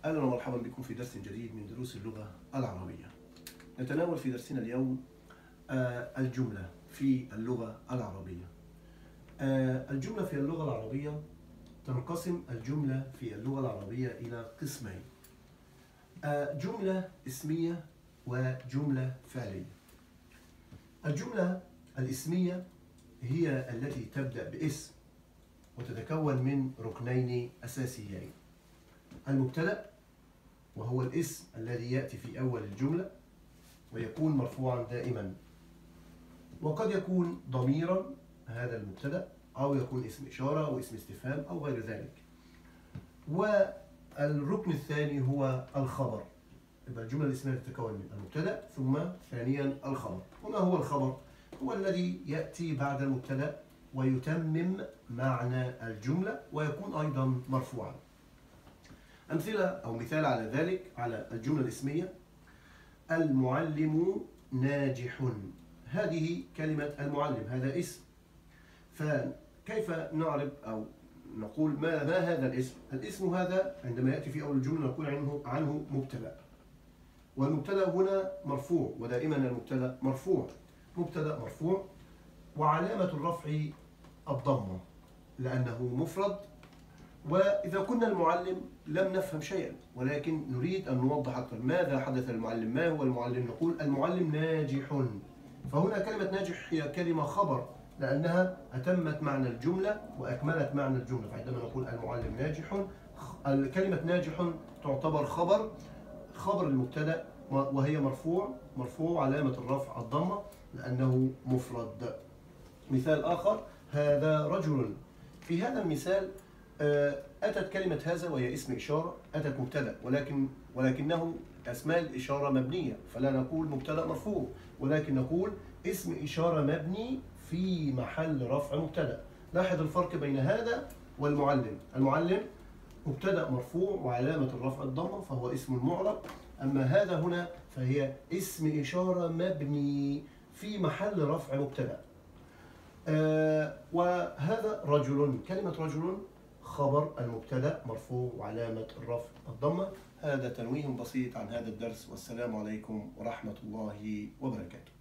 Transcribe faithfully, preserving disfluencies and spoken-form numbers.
أهلا ومرحبا بكم في درس جديد من دروس اللغة العربية. نتناول في درسنا اليوم الجملة في اللغة العربية. الجملة في اللغة العربية تنقسم الجملة في اللغة العربية إلى قسمين: جملة اسمية وجملة فعلية. الجملة الاسمية هي التي تبدأ باسم وتتكون من ركنين أساسيين: المبتدأ وهو الاسم الذي يأتي في أول الجملة ويكون مرفوعا دائما، وقد يكون ضميرا هذا المبتدأ أو يكون اسم إشارة أو اسم استفهام أو غير ذلك. والركن الثاني هو الخبر. يبقى الجملة الاسمية تتكون من المبتدأ ثم ثانيا الخبر. وما هو الخبر؟ هو الذي يأتي بعد المبتدأ ويتمم معنى الجملة ويكون أيضا مرفوعا. أمثلة أو مثال على ذلك على الجملة الاسمية: المعلم ناجح. هذه كلمة المعلم، هذا اسم. فكيف نعرف أو نقول ما, ما هذا الاسم؟ الاسم هذا عندما يأتي في أول الجملة نقول عنه, عنه مبتدأ، والمبتدأ هنا مرفوع، ودائما المبتدأ مرفوع. مبتدأ مرفوع وعلامة الرفع الضمة لأنه مفرد. وإذا كنا المعلم لم نفهم شيئا، ولكن نريد أن نوضح أكثر ماذا حدث للمعلم، ما هو المعلم؟ نقول المعلم ناجح. فهنا كلمة ناجح هي كلمة خبر لأنها أتمت معنى الجملة وأكملت معنى الجملة. فعندما نقول المعلم ناجح، كلمة ناجح تعتبر خبر خبر المبتدأ وهي مرفوع مرفوع علامة الرفع الضمة لأنه مفرد. مثال آخر: هذا رجل. في هذا المثال أتت كلمة هذا وهي اسم إشارة، أتت مبتدأ، ولكن ولكنه أسماء الإشارة مبنية، فلا نقول مبتدأ مرفوع ولكن نقول اسم إشارة مبني في محل رفع مبتدأ. لاحظ الفرق بين هذا والمعلم. المعلم مبتدأ مرفوع وعلامة الرفع الضمة فهو اسم معرب، أما هذا هنا فهي اسم إشارة مبني في محل رفع مبتدأ. آه وهذا رجل، كلمة رجل خبر المبتدأ مرفوع وعلامة الرفع الضمة. هذا تنويه بسيط عن هذا الدرس، والسلام عليكم ورحمة الله وبركاته.